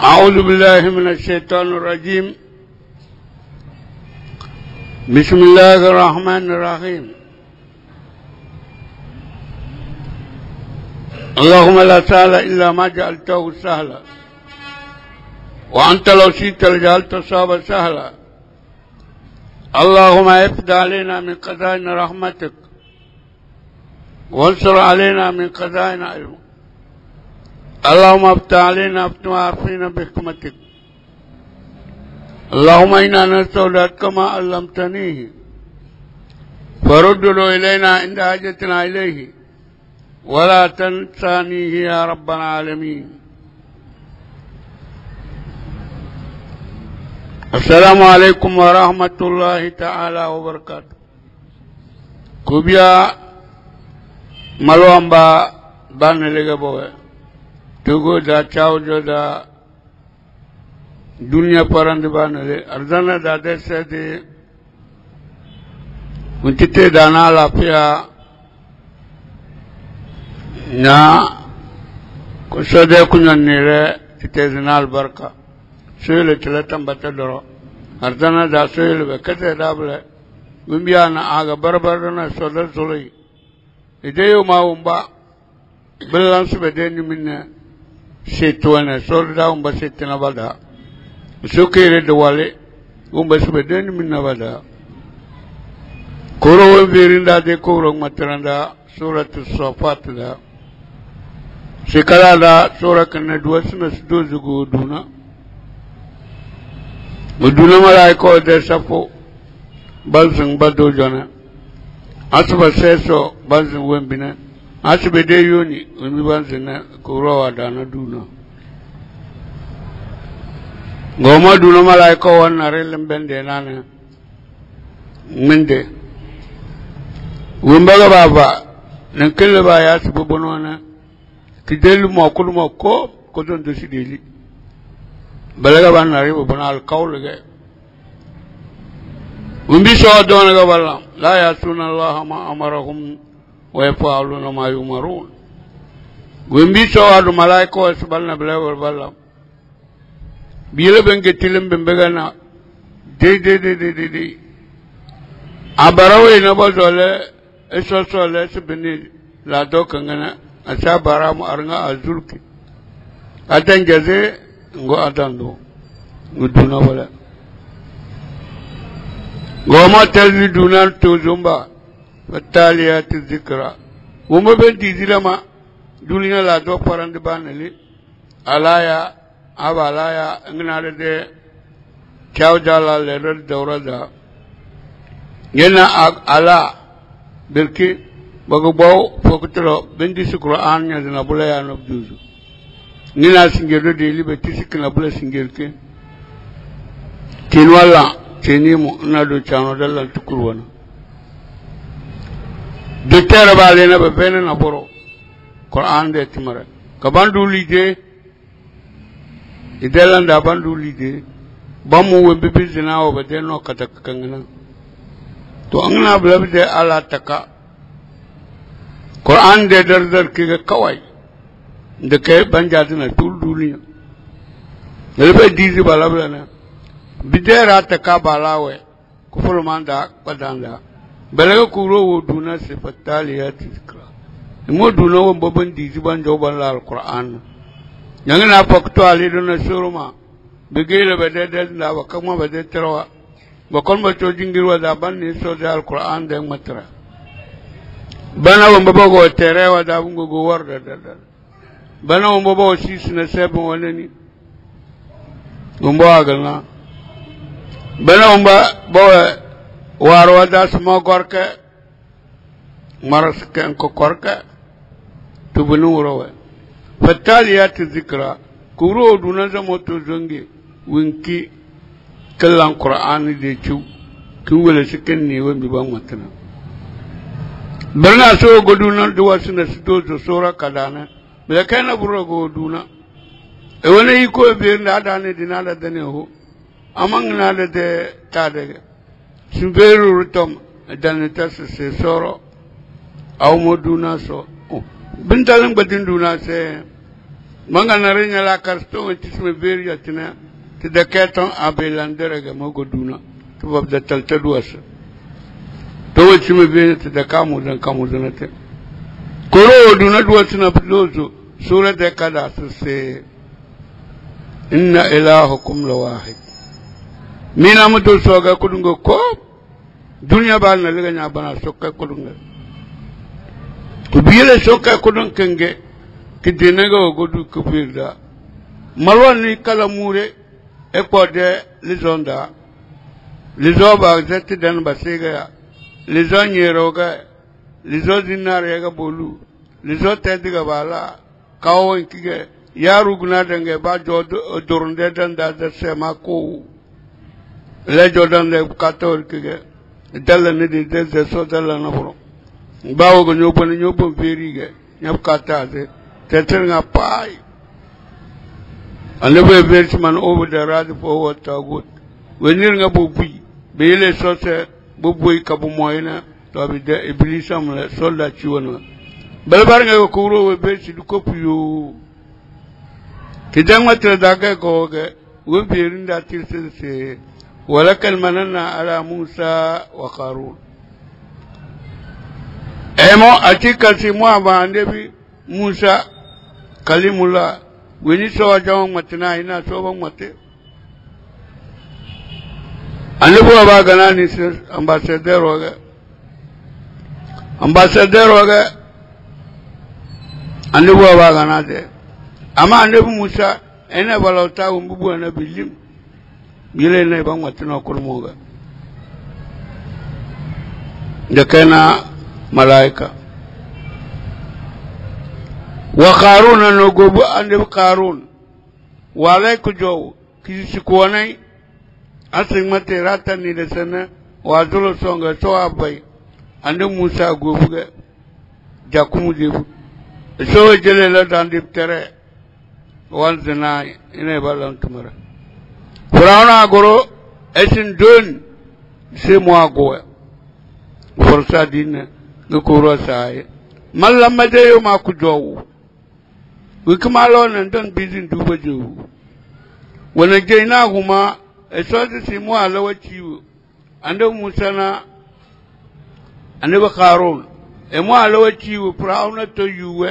أعوذ بالله من الشيطان الرجيم. بسم الله الرحمن الرحيم. اللهم لا سهل إلا ما جعلته سهلا، وأنت لو شئت لجعلت الصعب سهلا. اللهم افد علينا من خزائن رحمتك، وانصر علينا من خزائن علمك. اللهم افتح علينا افتح عارفين بحكمتك. اللهم إنا نستودعك ما علمتنيه فرده إلينا عند حاجتنا إليه، ولا تنسانيه يا رب العالمين. السلام عليكم ورحمة الله تعالى وبركاته. كوبيا ملوامبا بان لغبوه تقول دا تشاوجو دا دنيا پرند بانله ارزانا دا دسته دي منتته دانا لافيا نا كسده كنيره تتزنال بركه سويل تلاتم بتدرو ارزانا دا سويل بكته دابله ومبيانا آغا بربرنا سودر سولي إديو ما ومبا بلانس بدين من سيتوانا سودا ومبا سيتنا بدا سوكير دوالي ومبا سبدين من نبدا كورو ومبيرين دا دي كورو مطران سورة الصفات دا سيكالا دا سورة كنا دوسنا سدوزغو دونا ودونا ملايكو دي سفو balsing bado jona asba seso balsing wembina asbe de yoni wembi balsing kurowa dana duna ngoma duna malaika wana relem bende nana mende wembaga baba nankele ba ya sbu bonona kidelu mo ko don do sideli balaga ban ribo bonal kawlege ومبيشوا دون قبل لا يعصون الله ما أمرهم ويفعلون ما يؤمرون. ومبيشوا دون ملائكة وسبلنا بلا وبلا بيلا بنك تلم بنبغنا دي أبراوي نبضوله إسوسوله سبني لا دوكعنا أشابرام أرنا أزولك أتنجزه غو أتندو غدونا ولا غوما تلي دونا توزومبا فتاليات الذكرى وما بنتي زلما دولنا لا دو پرند بانلي الايا ابا الايا انغنا ده چاو جالا لر دورا دا ينا الا بركي بغبو فوكترو بنتي القران ني بولا يا نبجوزو نينا سينجرو ديلي بتي سكنا بولا سينجركي كينوالا Chini mu nado chano dalla tukurwana. Docteur bale na bepene na boro. Quran de timara. Kabandu lide. Idelan da bandu lide. Bamu wembe bizina o bede no katakangana. To angna blabde ala taka. Quran de dar ki kawai. De ke banjadina tul duliya. Lebe dizi balabla na. Bidera taka balawe kufuru manda badanda belaga kuro wo duna sifatali ya tikra mo duna wo babban dizi banjo balla alquran yanga na fakto ali duna suruma bigela bedede da wakama bedede trawa bakon ba to jingirwa da banni so da alquran da matra bana wo babago terewa da bungo go warda da bana wo babago sisna sebo wanani gumbo agalna bana umba bawa warwa da smo gorke maras ken ko korke tubunu rowe fataliyat zikra kuro duna zamo to zonge winki kallan qur'ani de chu kin wala sikin ne wambi ban matana barna so goduna duwa suna sito zo sura kadana bela kana buro goduna e wona yiko be nda ne dinala dane ho among nada de tade simberu rutom daneta se soro aw moduna so bintalang badin duna se manga na renya la karsto tisme veri atina te de keton abelandere ga mogo duna to bab da talta duasa to tisme veri te de kamu dan te koro duna duasa na blozo sura de kada se inna ilahukum lawahid mina mutu soga kudungo ko dunya bal na liga nya bana sokka kudunga kubile sokka kudun kenge kidenaga godu kubirda malwani kala mure e pode lizonda lizoba zeti dan basega lizonyeroga lizodinare ga bolu lizotendiga bala kawon kige yaru guna dange ba dorunde dan da sema ko le jodan de kator kige dalla ne de so dalla na foro bawo go nyobo verige nyab kata de tetenga pai alebe verchman over the rad for what good wenir nga bobi bele so se boboy kabu moyna to bi de iblisam le solda chiwona balbar nga ko ro we be ci du kopiyo tidanga tra daga ko ge we birinda tilse ولكن مننا على موسى وقارون ايمو اتيكا سيمو اباندبي موسى كلم الله وني سو جاو متنا هنا سو مت انبو ابا غناني ambassadeur oga انبو ابا غناده اما انبو موسى ene balota umbu na bilim yile ne ba ngwatina kurmoga dakana malaika wa qarun no gobu ande qarun wala ku jow kisi ko nay asin mate rata ni de sana wa dolo songa so abai ande musa gobu ga jakumu debu so jele la dan diptere wan zina ine balan tumara Furauna goro esin don c'est moi go forsa din no koro sai mallam de yo ma ku jowo wi kuma lon don bizin duba jowo wana jeina kuma eso si mo alawaci ande musana ande ba qarun e mo alawaci furauna to yuwe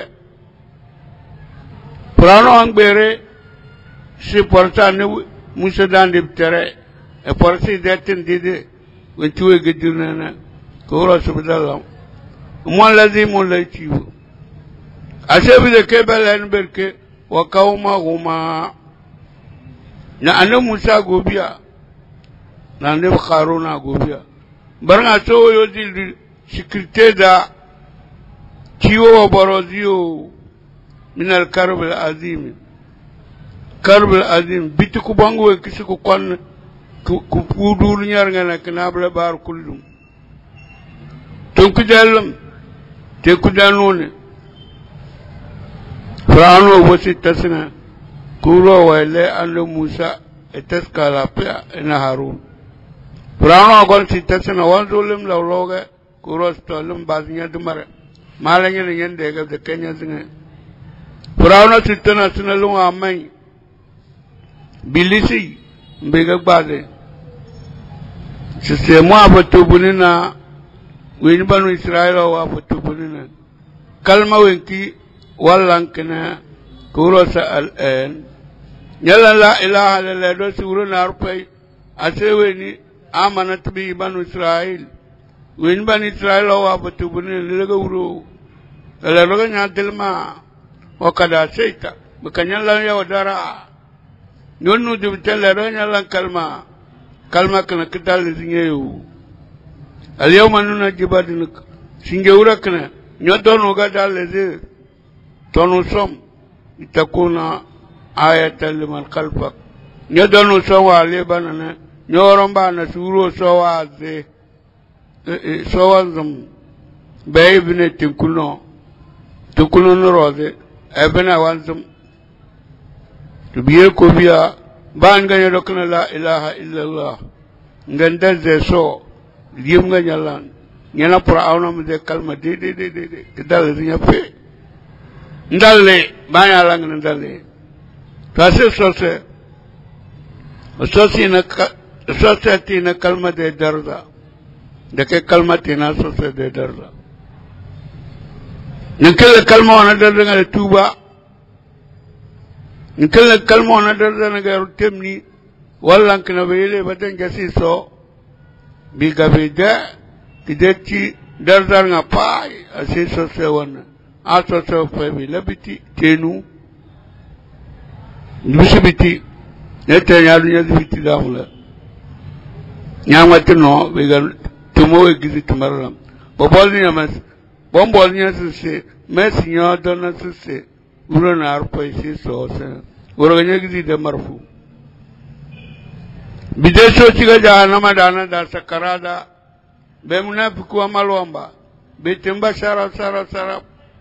furauna angbere si porta ne Musa dan diptere e porsi detin dide wentuwe gedirnana koro subdallam mo lazim laitiwo asebi de kebelen berke wa kauma huma na anu Musa gobia na ne Haruna gobia baranga so yo dil sécurité da kiwo borozio min al karb al azim karbal azim bitiku bango kisiku kon ku pudul ñar nga nak nabla bar kullum tonku dallam te ku danone frano wasi tasna kuro wale ando musa etaskala pa ina harun frano gon si tasna wanzulum lawloga kuro stolum baznya dumare malanya nyende ga de kenya zinga frano sitana sinalu amai bilisi mbega gbade c'est moi fatubunina wen banu israël wa fatubunina kalma wenki wallankana kuro sa al-an yalla la ilaha illa do suruna arpai aseweni amanat bi banu israël wen banu israël wa fatubunina lega wuro la roga nya delma o kada seita bakanyalla ya wadara nonu de tele ronya lan kalma kana kidal zingeyu al yawma nunajjiba din singeura kana nyodonu ga daleze tonu som itakuna ayatan liman qalbak nyodonu so wa lebanana nyoromba na suro so wa ze so wanzum baybne tinkuno no rode ebena wanzum biye ko biya ban ganya dokna la ilaha illallah nganda ze so lim nga nyalan nyana pour awna mu de kalma de dal zinya fe ndalle banya lang ndalle kase sose sosi na sosati na kalma de darda dake kalmati na sose de darda nikalla kalma wana darda ngale tuba nikalla kalma wana darda ngale temni wallan kana bele badan gasi so biga bida tideti darda nga pai asi sose wana aso so fa bi labiti tenu Bisibiti, nete nyalunya zibiti damula. Nyamati no, vegan tumo egizi tumaram. Boboli nyamas, bomboli nyasuse, mes nyadona suse, urana arpa isi sosa. Uraganya gizi de marfu. Bideso chiga jahanama dana da sakarada, bemuna fikua malwamba, betemba sara.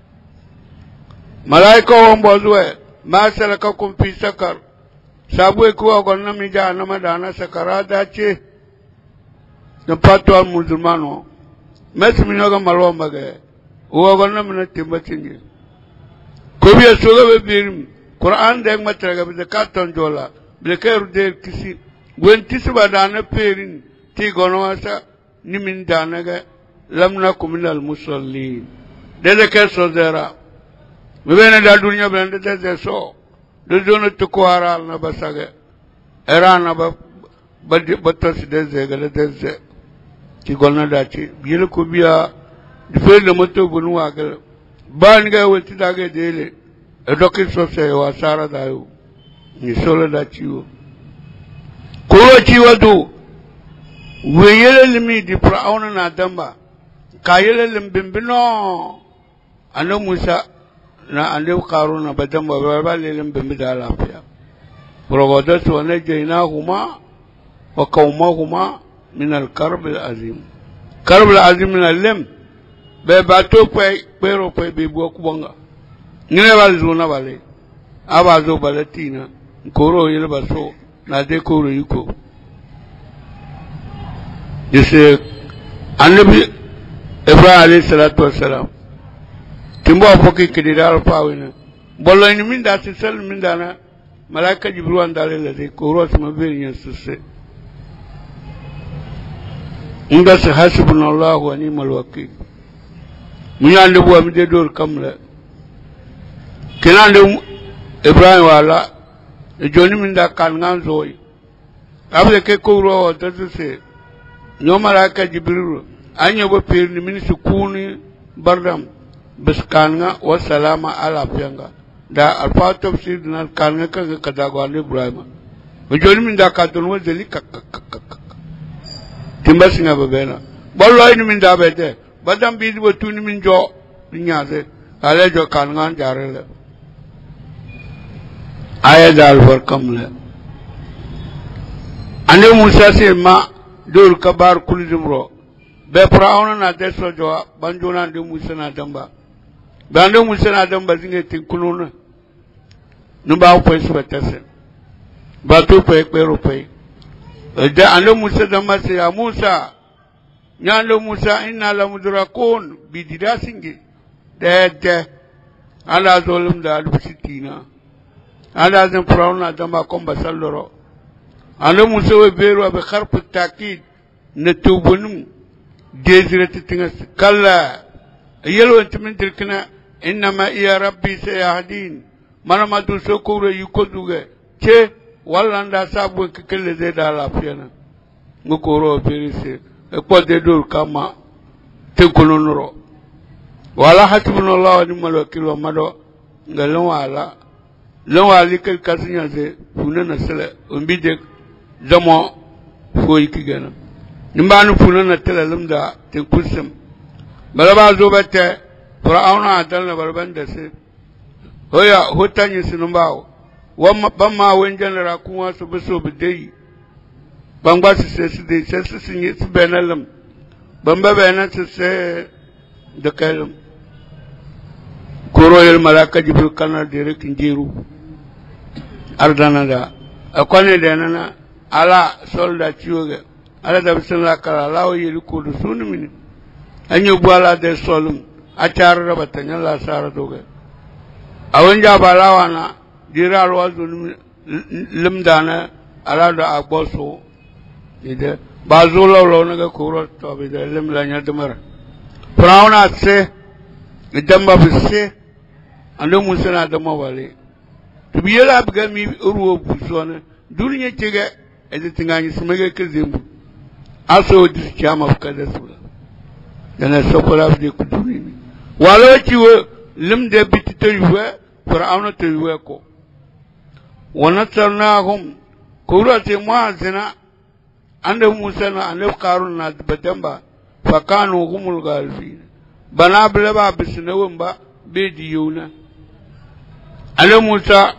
Malaika wambozwe, ما سلككم في سكر سابو كوا قلنا من جهنم دانا سكرات داتشي نباتوا المسلمانو ما سمينوغا ملوان بغي هو قلنا من التمبتيني كوبيا سوغا ببيرم قرآن ديك مترغا بذكاتون جولا بذكير دير كسي وين تسبا دانا بيرين تي قنواسا نمين دانا لم نكن من المصلين ديك سوزيرا Mibene da dunia blende teze so. Dozono tukuara na basage. Era na batos deze gale deze. Ki golna dachi. Biyele kubia. Difele moto bunu agale. Bani ga weti dage dele. Edoki sose wasara dayo. Ni solo dachi yo. Kuwa chiwa du. Weyele limi di praona na damba. Kayele limbimbino. Ano Musa. Na ande qaruna badam ba lelem bimida lafiya rogodatu wa najaynahuma wa qawmahuma min al-karb al-azim karb al-azim min al-lam be bato pero be bo kubanga ngine bal zona bale abazo balatina koro yele baso na de koro yuko yese annabi Ibrahim alayhi salatu wassalam Timbo apoki kididaro pawina. Bolo ini minda sisal minda na malaika Jibril andale lade kuro simabiri nyasuse. Inga se hasbunallahu wa ni'mal wakil. Munyande buwa mide dor kamla. Kinande Ibrahim wala joni minda kan nganzoi. Abde ke kuro wa tasuse. Nyo malaika Jibril anya bo pirni min sukuni bardam. Bas kanga wa salama ala fianga da alfa tafsir na kanga kaga kadagwani Ibrahim joni min da ka don wazeli timba singa babena bollo ini min da bete badam bi bo tuni min jo nyaase ale jo kanga jarele aya dal warkamle ane Musa se ma dor kabar kulizumro be praona na deso jo banjona de Musa na damba Bando Musa na damba zinge tinkuluna. Numba upo isi batase. Batu upo ekpero pe. Da ando Musa damba se ya Musa. Nyando Musa inna la mudrakun bidida singe. De. Ala zolum da alusitina. Ala zin prauna damba komba salloro. Ando Musa we beru abe kharpu takid. Netubunum. Dezirati tingas. Kalla. Yelo intimin dirkina. Innama iya rabbi sayahdin mana madu sokure yukoduge che wallanda sabu kekele de da lafiana ngokoro perise e ko de dor kama te kolonoro wala hasbunallahu wa ni'mal wakil wa mado ngalon wala lon wali kel kasinya ze funana sele umbide zamo foyi kigana nimbanu funana tele lumda te kusum balaba zobete Farauna adalna barbanda se hoya hotanyi sinumbawo wamma bamma wenjan ra kuwa su biso bidai bangba su de su sinye su benalam bamba bena su se da kalam koro yel malaka Jibril kana dire kinjiru ardana da akwane da nana ala solda ciwoga ala da bisala kala lawo yeli ko du sunu min anyo bwala de solum Achar rabatanya la sara doge. awanja balawana dira alwazu limdana alada agboso ide bazula lonaga kuro to be limla nyadmar Firauna se idamba bisse ando musana da mawale to biyela biga mi ruwo busona duniya cege ede tingani sumege kezembu aso dis chama kada sula dana sokola de kuduni walo ciwo limde bitito yuwe Firauna to yuwe ko wanatarnahum kurate muazina ande musana ande karuna badamba fakanu humul galfin bana bilaba bisnawun ba bediyuna ale musa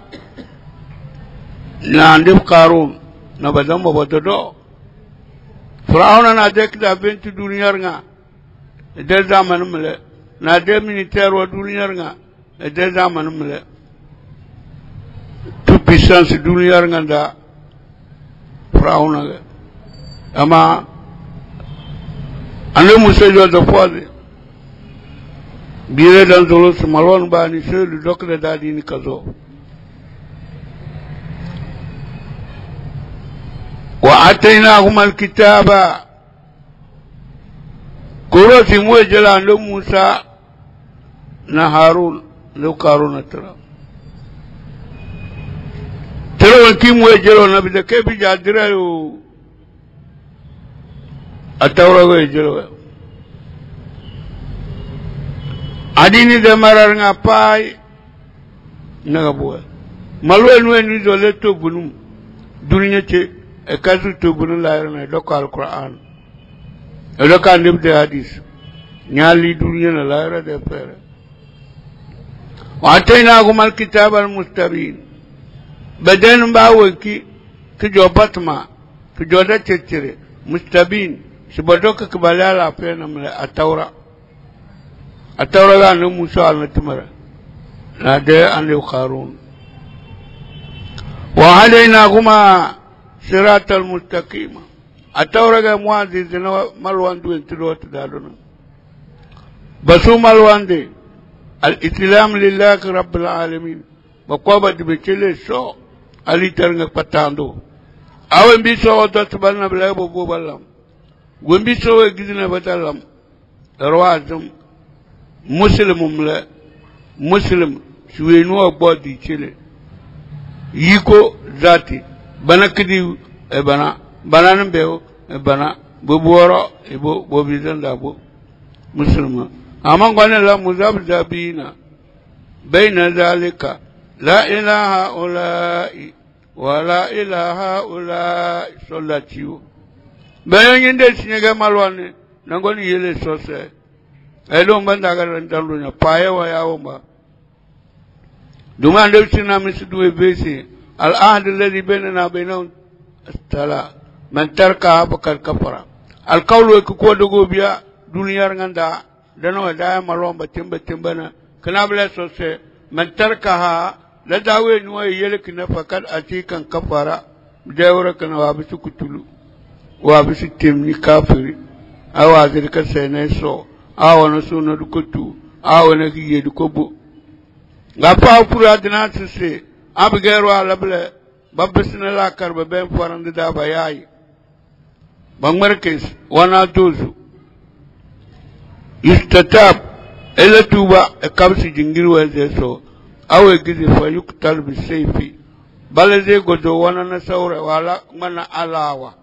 na ande karun na badamba bododo Firauna na dekda bintu duniyar nga de zaman mele na de militaire wa duniyar nga de zaman mele tu puissance duniyar nga da Firauna ga ama ane musa jo da fwaze bire dan zolo su malon ba ni se lu dokle da di ni kazo wa atainahum alkitaba kurati muejela ndo Musa na Harun ndo Karuna tara ki muejelo na bide ke bi jadira yo atawra go ejelo adini de marar nga pai naga boy malwe nwe ni do le to bunum duniya ce e kazu to bunum la na do ko alquran e do kan de hadis nyali duniya na la de pere wa ataina gumal kitab al mustabin baden bawki ki jobatma ki joda cecere mustabin sibadoka kibalala pena mle atawra ga no Musa al-Timara na de an Harun wa hadainahuma siratal mustaqima atawra ga muaziz na malwandu entiro tadaluna basu malwande al-islam lillahi rabbil alamin bakoba de chele so ali tarnga patando awen bi so to tabalna bla bo balam gombi so gidina batalam rawazum muslim suwenu abodi chile yiko zati bana kidi e bana nambeo e bana boboro e bo bizanda bo muslima amangwana la muzabzabina baina zalika la ilaha illa wa la ilaha illa sallatiyo bayangende sinyega malwane nangoni yele sose elo mbanda ga randalunya paye wa yaomba duma ndo sina misidu ebesi al ahd alladhi bainana bainahum astala man tarka bakar kafara al qawlu ko dogo biya duniyar nganda dano da malomba timbana kana bla sose man tarkaha la dawe nuwa yele kina fakat atikan kafara dawra kana wa bisu kutulu wa bisu timni kafiri awazir ka sene so awana suna dukotu awana kiye dukobo ngapa pura dina tse abgero alable babesna la karba ben farande da bayayi bangmarkes wana dozu istatab ila tuba kabsi jingir waze so awe gizi fa yuktal bi sayfi balaze godo wana na saura wala mana alawa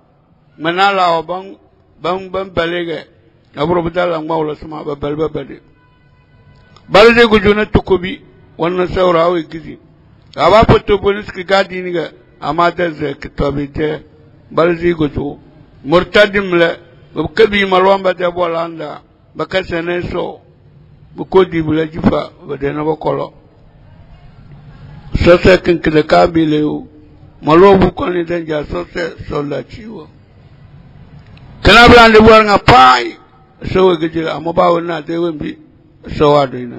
ban balege abro bidala mawla sama balbabade balde gujuna tukubi wannan saurawa gizi aba foto bonus ki gadi ni ga amada ze kitabite balzi guju murtadim la kabi malwamba de bolanda bakasene so bukodi bula jifa badena bakolo sose kinkile kabile malwo koni danja sose solachiwo kana blande bornga pai so gejira amabawo na de wembi so wadoina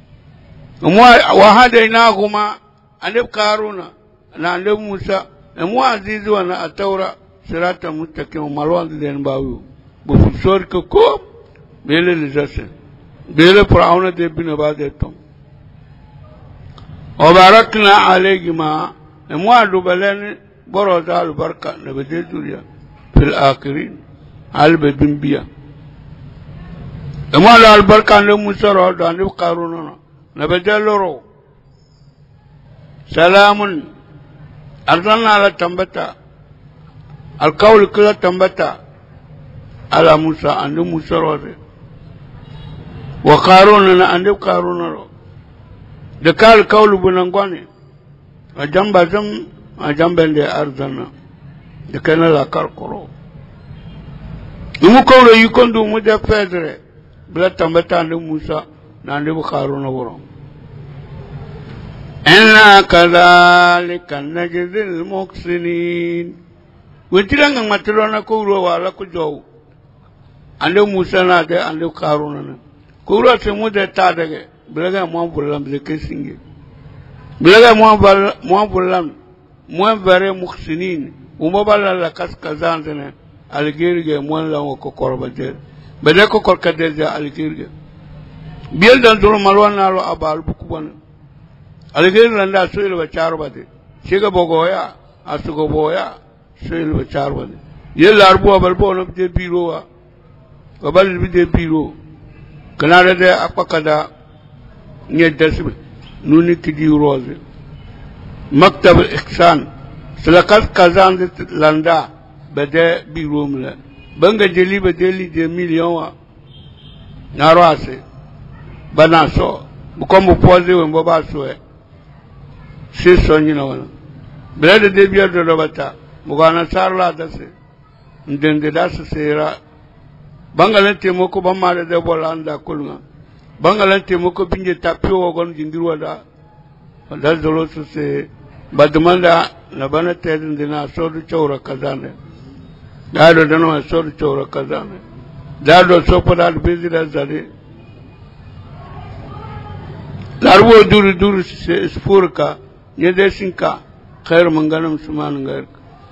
wa hadainahuma anib karuna na anib Musa mu azizi wana atawra sirata mustaqim malwan den bawu bu sor ko bele lizase bele Firauna de bin ba de tom وباركنا عليهما اموالو بلن بروزا البركة نبدي دوريا في الآخرين البدن بيا اموالو البركة نموسى رودو نبقى قاروننا نبدي لورو سلام أرسلنا على تنبتا القول كلا تنبتا على موسى عند موسى رودو وقاروننا عند قارون رو دكال قول بنانغواني أجنب زم أجنب عند أرزنا دكنا لا كاركرو نمو قول يكون دو مجا فدرة بلا تنبتا عند موسى عند قارون ورو إنا كذلك نجزي المحسنين وتلان ما تلونا كورو ولا كجو عند موسى نادى عند قارون كورو سمودة تادعه بلغا موان بولام بلكسينجي بلغا موان بولام موان فري محسنين وما بالا لكاس كزان زنا الجيرجة موان لا وكوكور بدر بدر كوكور كدرجة الجيرجة بيل دانتلو مالوان نالو أبال بكوبان الجيرجة لندا سويل بشار بدر شيكا بوغويا أسوكو بويا سويل بشار بدر يل أربو أبالبو نبدي بيروا أبال بدي بيرو كنارة ده أقوى كذا نيدسب نوني كدي روز مكتب الإحسان سلكات كازان لاندا بدأ بيروم لا بنجا جلي بدلي دي مليون ناراسي بناسو بكم بوزي ومبابا سوى سيسوني نوانا بلاد دي بيار دروبتا مغانا سارلا دسي ندند داس سيرا بانغالان تيموكو بمارا دي بولاندا كلنا بانغالان تيموكو بنجي تابيو وغن جندروا دا دا زلوسو سي بدماندا نبانا تيدن دينا سورو چورا كزانه دادو دنو سورو چورا كزانه دادو سوپا داد بيزي دا زادي لاربو دور دور سفوركا نيدي سنكا خير منغانم سمان غير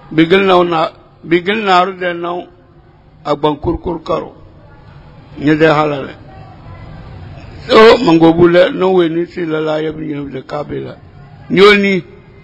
بيگل نارو دي نو أكبر كور كارو نيدي حالة so mangobula no we ni si la la yabni de kabila nyoni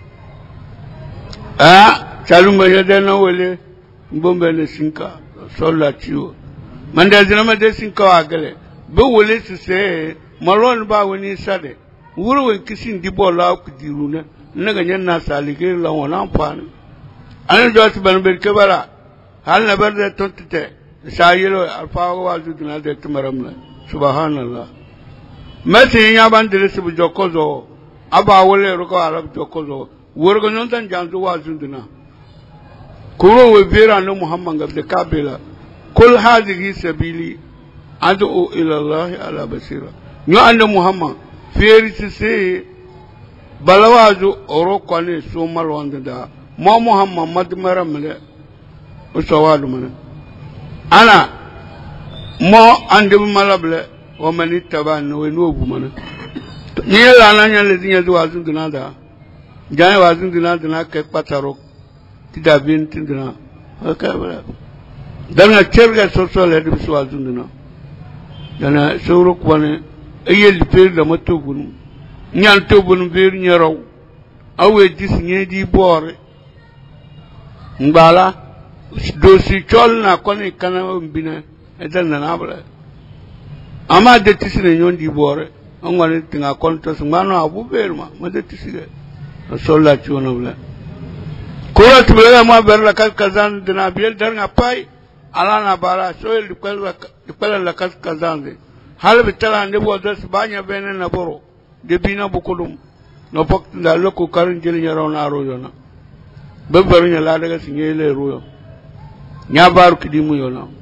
chaluma yade no wele mbombe ne sinka so la chiwo manda zinama de sinka agale be wele se malon ba woni sade wuro we kisin di bola ku diruna naga nyanna salige la wona pan an jot ban be kebara hal na bar de tontite sayelo alfa wa judna de tumaram subhanallah mati nyaban dirisi bu jokozo aba wole ruko arab jokozo worgo nyontan janzu wazunduna kuro we bira no muhammad ngabde kabila kul hadhihi sabili ad'u ila allah ala basira nyo ande muhammad ferisi se balawazu oroko ne so malwanda da mo muhammad madmaramle usawadu mana ana mo ande malable ومن اتبعني ونوب منا نيلا نانيا الذين يزوازون دنادا جاي وازون دنا كيف باتروك تدابين تدنا هكذا دنا تشرجع سوسول هذي بسوازون دنا دنا سورك وانا أي البير لما توبون نيان توبون بير نيرو أو يجلس نيدي بور نبالا دوسي تشولنا كوني كنا بينا إذا ننابلا ama de tisine nyondi bore ngone tinga konto sumano abu berma ma de tisige solla chuno bla kura tubela ma berla kazan dina biel dar ngapai ala na bara soel dipela la kazan de hal bitala ne bo das banya bene na boro de bina bukulum no pok da loko karin jeli nyaro na royo na bebaru nya la daga sinyele royo nya baru kidimu yo na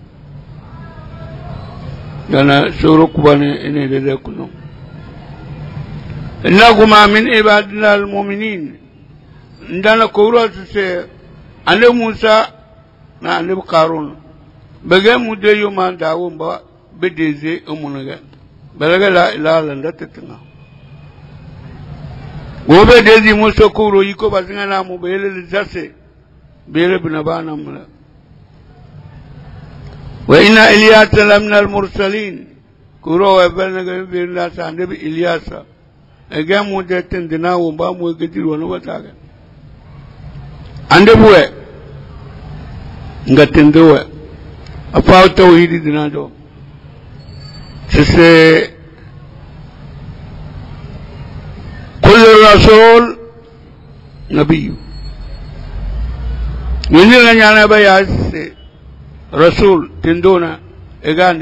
أنا سورك بني إني لذكنهم إنكما من عبادنا المؤمنين عندنا كورات سي أنا موسى na أنا قارون بقى مدة يوم أن داوم با بديزي أمونغا بلغا لا إله إلا الله تتنا وبديزي موسى كورو يكو بسنا نامو بيل الزاسي بيل بنبانا ملا وإن إلياس لمن المرسلين كورو وبلغا بيرنا ساندب إلياس ega mu de tendina wo ba mu gedi wono wataga ande buwe nga tendowe afa tawhidi dinado sese كل رسول نبي من لنا بياس رسول تندونا إيجان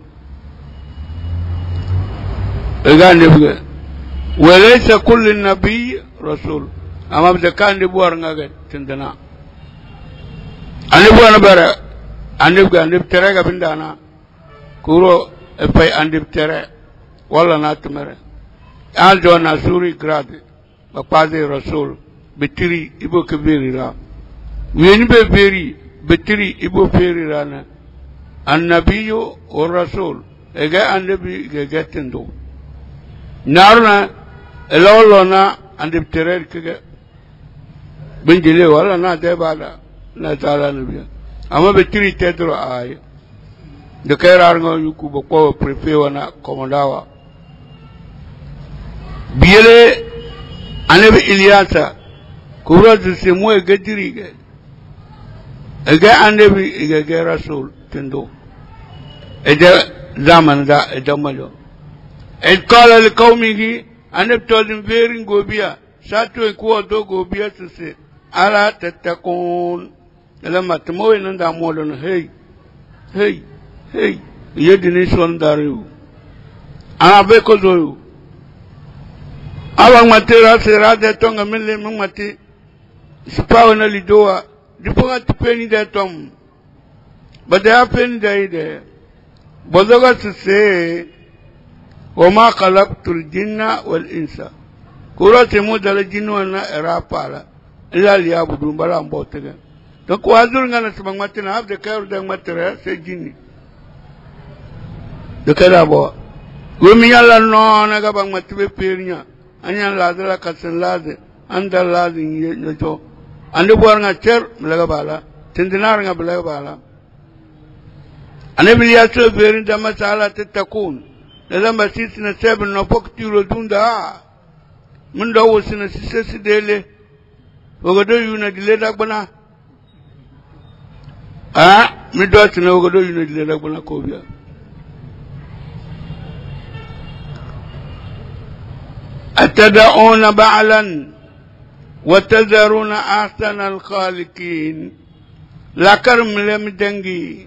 نبغى وليس كل النبي رسول أما بذكان نبوار نعى تندنا أنا بوانا برا أنا بترى كبندانا كورو إفاي أنا بترى ولا ناتمرة أنا ناسوري غراد بقاضي رسول بتري إبو كبيري را وين ببيري بتري إبو بيري رانا النبي والرسول إجا النبي إجا تندو نارنا الأولنا عند بترى كذا بنجلي ولا نادبالا نتعالى نبي أما بتري تدرو آي دكير أرنو يكو بقوة بريفيوانا كومنداوا بيله أنا بإلياسا كورا تسموه قدري إجا أنا بإجا رسول تندو إجا زمن دا إجا ملو إذ قال لقومه أنا بتولم فيرين غوبيا ساتو إكوا دو غوبيا تسي ألا تتقون لما تموي نندا مولون هي يدني سون داريو أنا بيكو زويو awang mati rasa rada tonga mele mati sipawa na lidoa diponga tipeni da tom bada peni da ide bodoga se wama khalaqtul jinna wal insa kura temu dal jinnu na erapala illa liyabudu bala mbotega to ko azur ngana sabang mati na abde kayur da matera se jinni de kala bo wumi yalla no na ga bang mati be perinya anya ladra kasan lade anda lade nyoto ande buar cer melaga bala tindinar nga belaga bala ane biliyaso berin da masala tatakun lala masisina sebe no poktiro dunda mun dawo sina sisesi dele ogodo yuna dile dagbana mi do sina ogodo yuna dile dagbana ko biya أتدعون بعلا وتذرون أحسن الخالقين لا كرم لم دنجي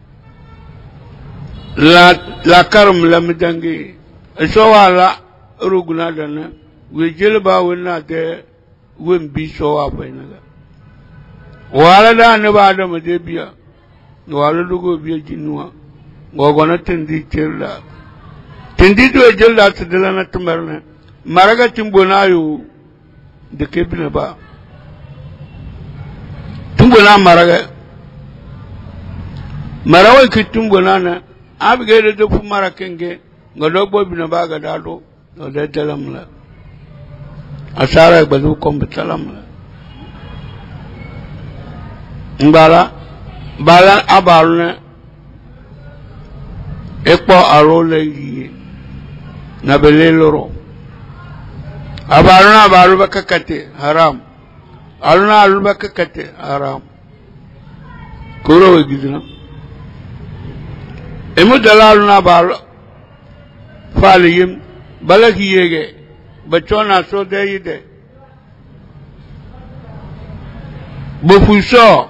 لا كرم لم دنجي سوالا رغنا دنا وجلبا ونا ده وين بي سوا بينغا ولا دا نبا مدبيا ولا دغو بي جنوا غوغنا تندي تشلا تندي دو جلدا تدلنا تمرنا maraga timbonayo de kebina ba tumbona marawa ki tumbona na abige de fu marakenge ngodo bobina ba ga dalo no de talamla asara bazu kom talamla ngala bala abalne ekpo arole yi na beleloro abaruna baru bakakate haram aluna alu bakakate haram kuro wegidina emu dalaluna baru faliyim balaki yege bachona so de yide bofuso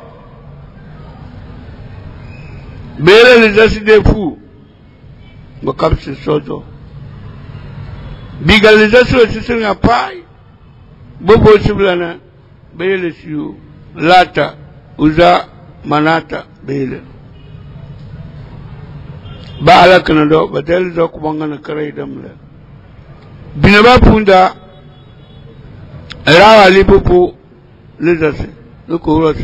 bere lizasi de fu bakapsi sojo bigalization sisinga pai bobo siblana bele siyo lata uza manata bele baala kana do badal do ko bangana kare damla binaba punda rawa lipupu lizase ko ros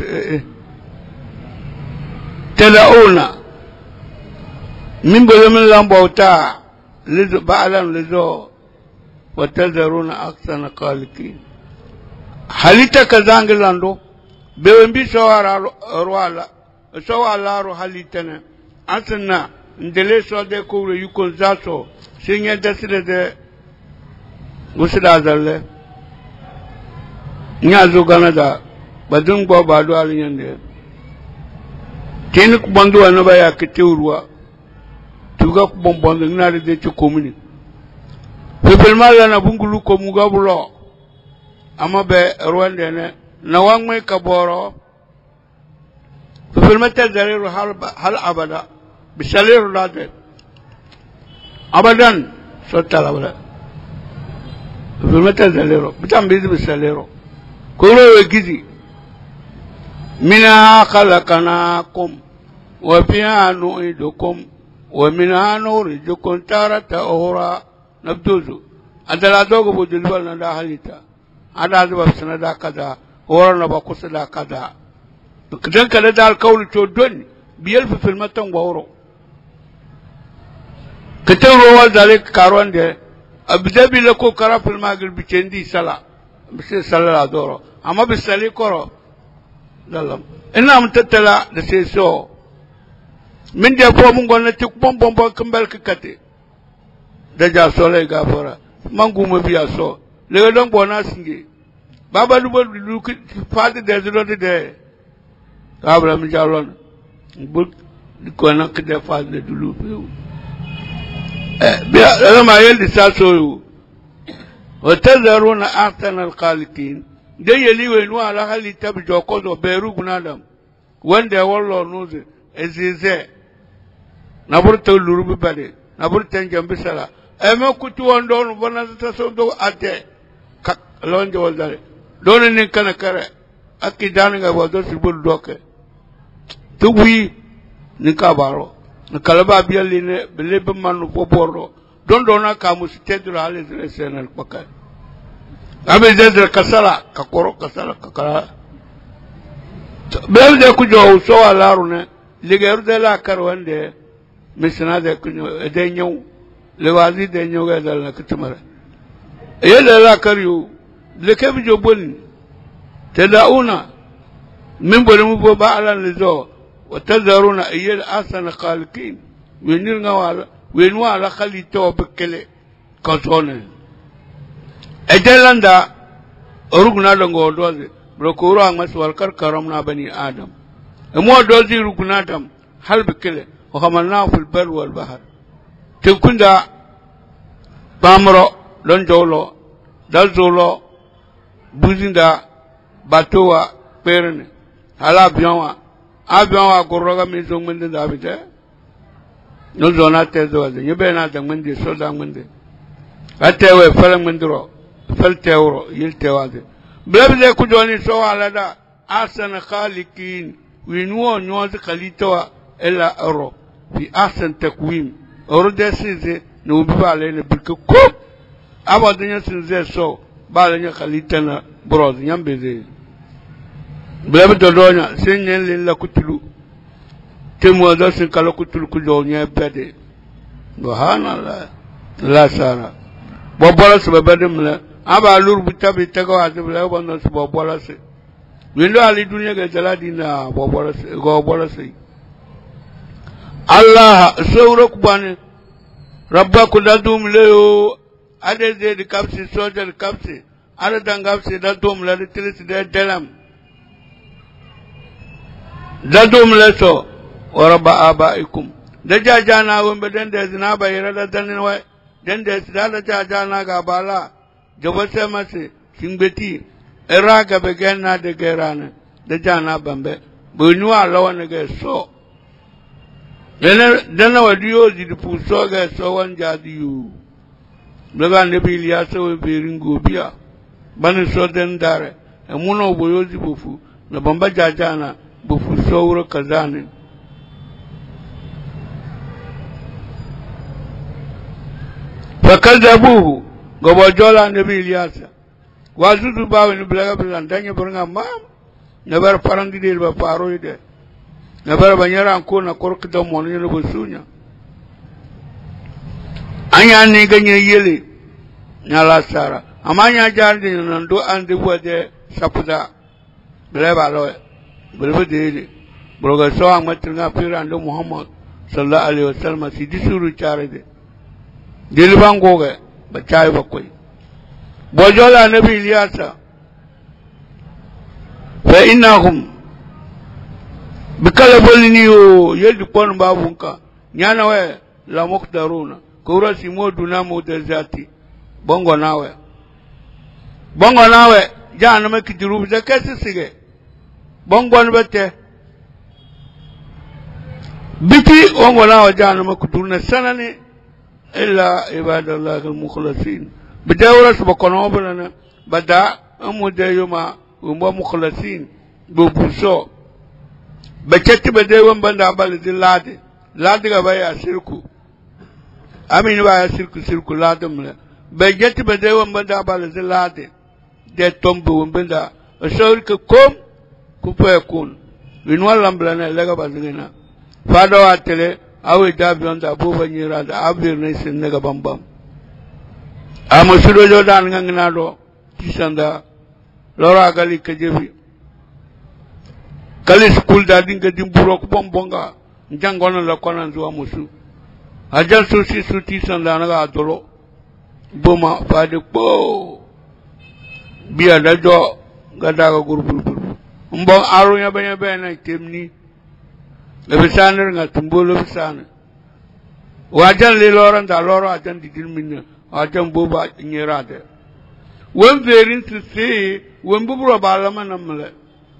tadauna min bolomen lambauta lizo baalan lizo وتذرون أحسن الخالقين حالتا كزانغ لاندو بيومبي سوارا روالا سوارا رو حالتنا أصلا ندلي سو دي كورو يكون زاسو سينيا دسل دي Gusida zalle. Nya zo Canada. Badun bo badu aliyande. Tini kubandu anaba ya kiteurwa. Tuga kubombondo ngari de chukomuni. Pepelmala na bungulu ko mugabulo. Amabe Rwanda ne na wangme kaboro. Pepelmata zariru hal abada. Bisaliru lade. Abadan sotala abada. Pepelmata zariru. Bitambizi bisaliru. Kuro wegizi. Mina khalaqnakum wa fiha nu'idukum wa minha nukhrijukum taratan ukhra nabduzu adala dogo budulwal na da halita ada zuba sanada kaza horar na ba kusa da kaza kidan kada da alkawli to don biyal fi filmatan gwauro kitan rowal dale karon de abdabi la ko kara fil magil bikendi sala bisi sala doro amma bisali koro dalam ina mutattala da sai so min da fo mun gwamnati bombon kambal kate da ja so lai gafara mangu mu biya so le don bona singe baba dubo du fadi da zulo de kabla mi jalon bu ko na kede fadi de dulu biya ma yel di sa so wa tazaruna ahsana alqaliqin da yeli wenu ala hali tabi joko do beru gunadam wanda wallo nuze ezize naburta lurubi bade naburta jambi sala eme kutu wondo no bona ta so do ate kak lonje waldare don ni kana kare akidan ga bodo sibul doke tuwi ni kabaro ni kalaba biyali ne belebe manu poporo don dona kamu stedra ale senal pakay abe zedra kasala kakoro kasala kakara bel de ku jo so alaru ne ligeru de la karwande misna de ku de nyu le wazi de nyu ga dal na kitmara yele la karyu le kebi jo bon tadauna min bolum bo ba ala lizo wa tazaruna ayyal asana khaliqin wenir ngawala wenu ala khalito bekele kotone edelanda rugna longo doze brokoro angmas walkar karamna bani adam emo dozi rugna dam hal bekele wa hamalna fil bar wal bahr tinkunda bamro don jolo dal jolo buzinda batowa perne hala bianwa abianwa goroga mizo mende davite no zona tezo de yebena da mende so da mende atewe fala mendro faltewro yiltewade blabde ku joni so alada asana khaliqin winwo nyoz khalitowa ila aro fi ahsan takwim oro desize no bibale ne bikko abadanya sinze so balanya khalitana bros nyambeze blabde donya senyen lilla kutulu temo da sin kala kutulu ku jonya bede subhanallah la sara bobola sababade mla aba lur bitabi tego azbla bono bobola se windo ali dunya ga jaladina bobola se go bobola se allah sawrak bani rabbaku dadum leyo ade de kapsi sojar kapsi ada dangapsi dadum la tilis de delam dadum leso wa rabba abaikum daja jana won beden de zinaba yara danin wa den de sidala jana ga bala jabase mase kingbeti era ga begena de gerana de jana bambe bonu alawa ne ga so dena wadiyo di puso ga so wan jadiyu daga ne biliya so beringo biya ban so den dare emuno boyozi bofu na bamba jajana bofu so wuro kazane fakadabuhu gobojola nabi Ilyasa wazudu bawo ni blaga bilan danya buranga mam nabar parandi de ba paro ide nabar banyara ko na kork da mon ni bo sunya anya ni ganye yele nyala sara amanya jardi nando ande bode sapuda bleba lo bleba de broga so amatinga pirando Muhammad sallallahu alaihi wasallam sidi suru charede dilbangoge bacay bakoy bojola nabi Ilyasa fa innahum bikala bolini o yedi pon babunka nyana we la muqtaruna kura simodu na mutazati bongo nawe jahannama kidiru bi kesi sige bongo nbete biti bongo nawe jahannama kudurna sanani illa ibadallah al-mukhlasin bidawra subakono bana bada amude yoma umba mukhlasin bubuso baceti badewan banda balidi ladi ga baya sirku amin baya sirku ladum la baceti badewan banda balidi ladi de tombu banda ashurka kom kupayakun winwala mblana lega bazina fado atele awe dabionda buba nyira da abir ne sin nega bambam amusudo jodan ngangna do tisanda lora gali kejebi kali school da dinga dimburo ko bombonga njangona la kona nzuwa musu ajal susi suti sanda naga adoro boma fade po biya da do gada ga gurbul mbon aro ya banya na temni lebisaner nga tumbolo bisana wajan le loran da loro ajan didil minna ajan boba nyerade when verin to say when bubro balama namle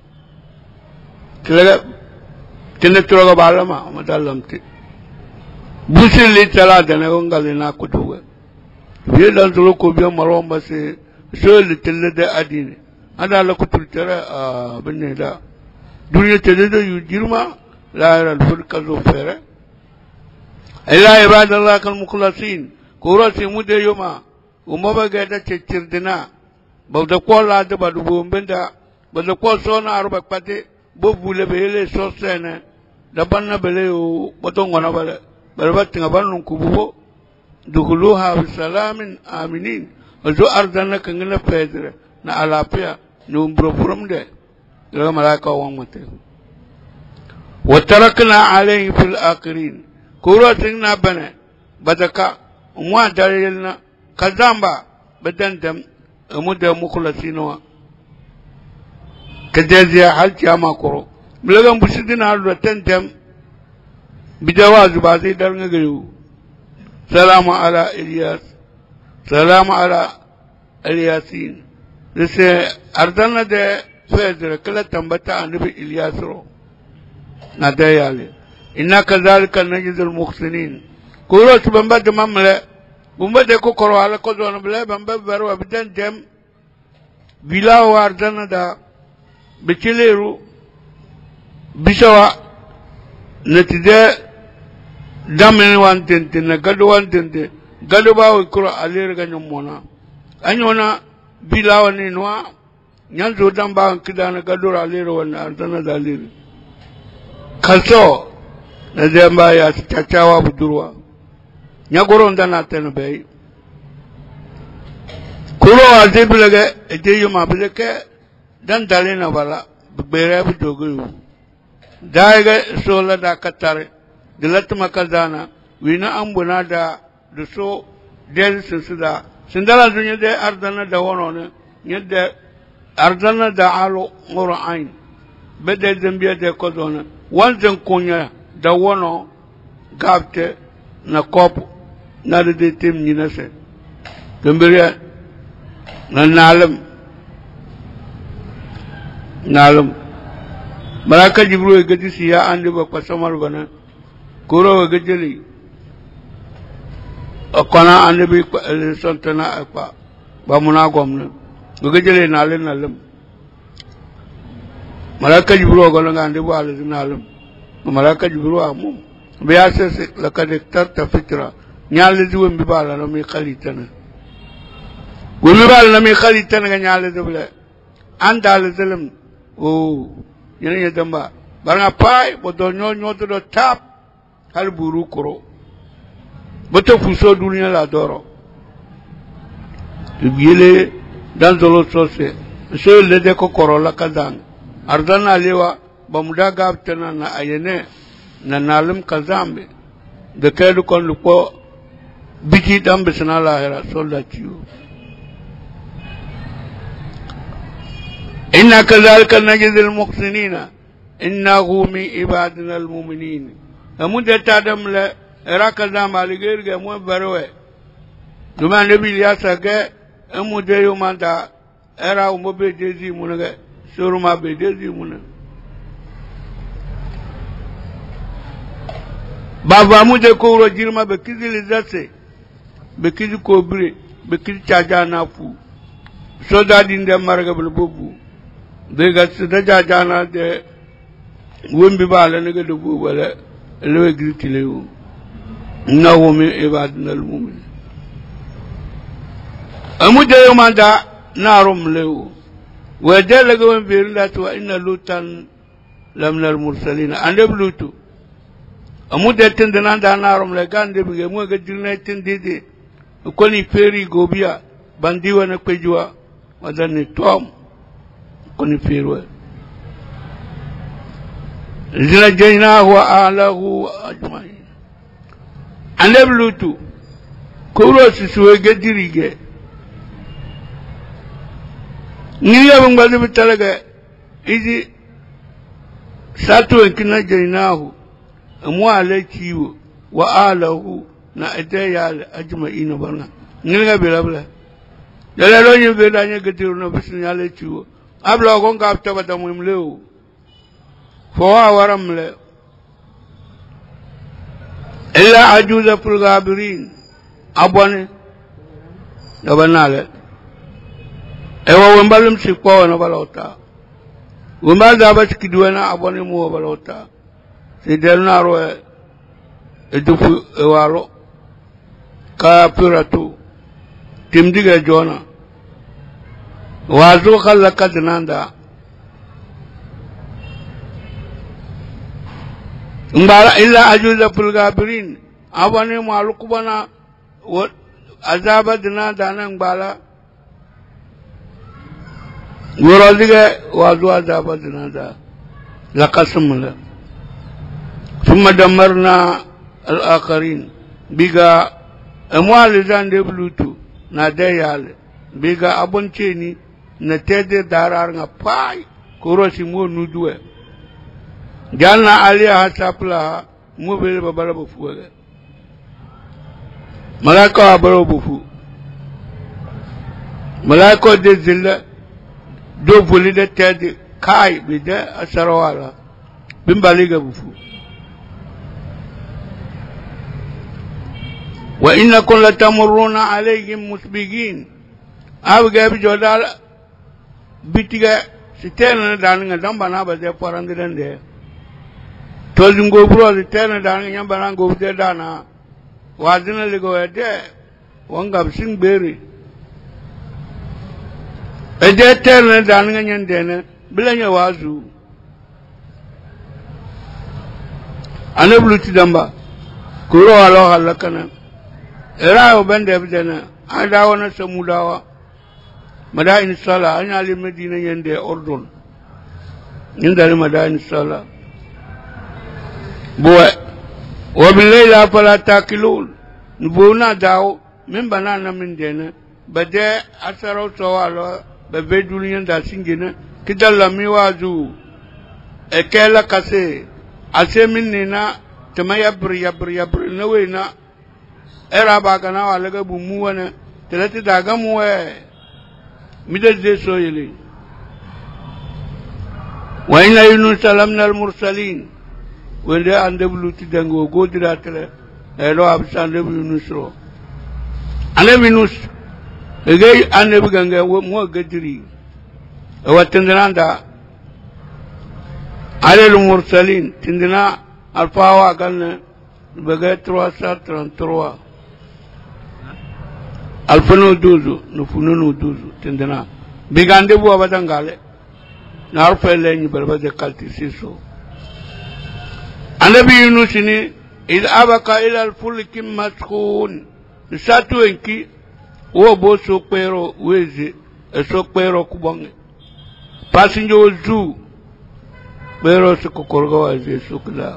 kene troga balama madalamti busil li tala dana ngali na kutuwe vie dan tolo ko biya maromba se so le tele de adine ada la kutul tera beneda duniya tele de yujirma لا يرى الفرق الزفرة إلا عباد الله كالمخلصين كوراسي مودة يوما وما بقى تشردنا بدقوا الله دبادو بومبندا بدقوا سونا أربع باتي بوبولة بهلة سوسنا دبنا بليو بتوعنا بله بربط تنبان نكوبو دخلوها بسلام آمنين وزو أرضنا كنغنا فيدر نا علابيا نومبروفرم ده لما ملاك وامته وتركنا عليه في الآخرين كوراتنا بنا بدكا وما دليلنا كذنبا بدندم مدة مخلصين كجازية حال جامع كرو بلغم بسدنا على تندم بجواز بعضي درنغيو سلام على إلياس سلام على الياسين لسه أرضنا ده فيدر كلا تنبتا النبي إلياس رو nadayale inna kadhalika najzul muhsinin kuro tubamba de mamle bumba de ko koro ala ko don bele bamba baro abidan dem bila wardana da bichileru bisawa natide damen wantente na gado wantente gado ba ko alir ga nyomona anyona bila wani noa nyanzo damba kidana gado alir wana ardana dalir kalso na demba ya chachawa budurwa nyagoro ndana tena bei kulo azibilege ejeyo mabileke dan dalena bala bere budogo daiga sola da katare dilat makazana wina ambuna da so del sisuda sindala dunya de ardana da wonone nyede ardana da alo ngoro ain bede zambia de kodona wanzan kunya da wono gabte na kopu na de tim ni na se gambiriya na nalam malaka jibril gadi siya andi ba pasamar bana kuro gajeli akona andi bi sontana apa ba muna gomna gajeli nalam malaka jibril gono ngandi bo ala nalam malaka jibril amu biya se lakad tarta fitra nyaale di wembi bala no mi khalitana wembi bala no mi khalitana ga nyaale de bele andal zelam o yene damba baranga pai bodo nyonyo do tap hal buru koro boto fuso dunia la doro ibile dan zolo sose so le de ko korola kazan ardana lewa bamuda gabtana na ayene na nalim kazambe de kedu kon ko biki dambe sana lahira solla ciwo إنا كذلك نجزي المحسنين إنه من عبادنا المؤمنين أمود تادم لا راك زام على غير مو بروه دوما نبي لياسك أمود يوم أنت أرى ومبيدزي منك سورما بيدزي منك بابا أمود كورو جرما بكذي لزاسه بكذي كوبري بكذي تاجا نافو سودا دين ده مرغ بالبوبو دغا سدا جاجانا ده ومبي بالا نغا دبو ولا لو غريتي ليو انه من عبادنا المؤمن امود يوم دا نارم ليو ودلغ وين بيرلات وان لوطن لمن المرسلين اند بلوتو امود تندنا دا نارم لغان دي بيغ مو غديرنا تنديدي كوني فيري غوبيا بانديوا نكجوا wadani tom kuni firwe zina jaynahu wa ahlahu ajma'in anablutu kuro sisuwe gedirige niya bangbazi bitalaga izi satu enkina jaynahu amwa alakiwo wa ahlahu na adaya ajma'in barna nilga bilabla dala lo ñu be dañu gëtiru no bis ñala ci wo ablo ko nga tabata mum lew fo waram le illa ajuza fil gabirin abone do banale e wo mbalum ci ko no balota wo mbal da ba ci duwana abone mo balota ci del na ro e dufu e waro ka piratu timdiga jona wazu khallaka dinanda mbara illa ajuza fil gabirin abane maluku bana azaba dinanda nan bala ورادك وادوا دابتنا لقسم ثم دمرنا الآخرين بيغا أموال زان دبلوتو ناديال بيغا أبنتيني نتدي دارارنا باي كروسي مو ندوه جالنا عليها سابلها مو بيل ببالا بفوه ملاكو أبرو بفو ملاكو دي زلة دو بولي تدي كاي بدا أسروالا بمباليغا بفو وإنكم لتمرون عليهم مسبقين أبغى بجودال بيتيغا ستين دانغا دمبانا بزي فراندين دي توزنغو برو ستين دانغا يمبانا غوبدي دانا وازنا لغو يدي وانغا بسين بيري ede terne danga nyandene bilanya wazu anabluti damba kuro alo halakana era obende bidena ada wana samudawa madain sala anya li medina yende ordon indal madain sala bo wa bilayla fala takilun nubuna daw min banana min dena bade asaro sawalo bebe duniya da singina kidalla mi wazu ekela kase ase minina tama yabr nawena era ba kana wala ga bumu wana telati daga muwe midde soyele wa inna yunus salamna al mursalin wende ande buluti dango godira tele elo absande yunus ro ane yunus egay ane buganga mo gadiri wa tindana al mursalin tindana alfawa ganna bagay 333 alfano dozo no fununu dozo tindana bigande bo badangale na arfele ni balbade kalti siso anabi yunus ni id abaka ila alfulki maskhun satu enki wo bo so pero weze so pero kubonge pasinjo zu pero se kokorgo waze sukla